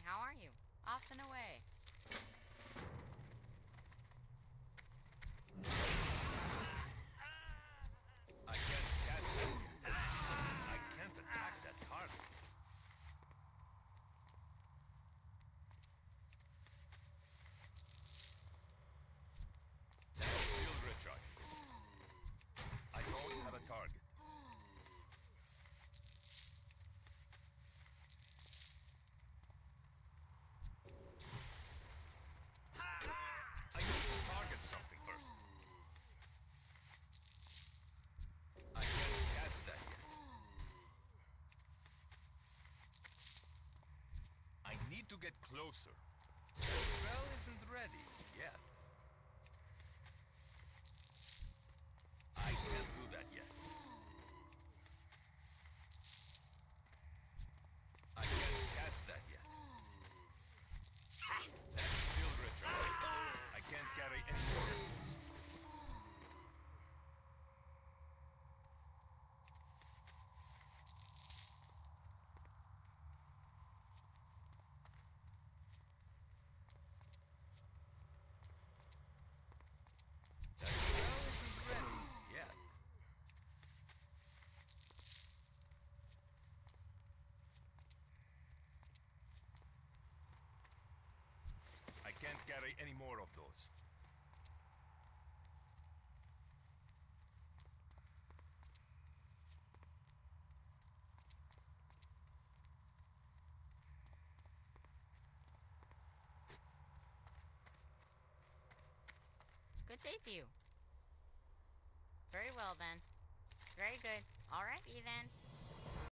how are you? Off and away. I can't cast it. I can't attack that target. Shield recharge. I don't have a target. I need to target something first. I can't cast that yet. I need to get closer. The spell isn't ready yet. I can't do that yet. I can't cast that yet. That's still recharging. I can't carry any more. That spell isn't ready yet. I can't carry any more of those. Good day to you. Very well then. Very good. Alrighty then.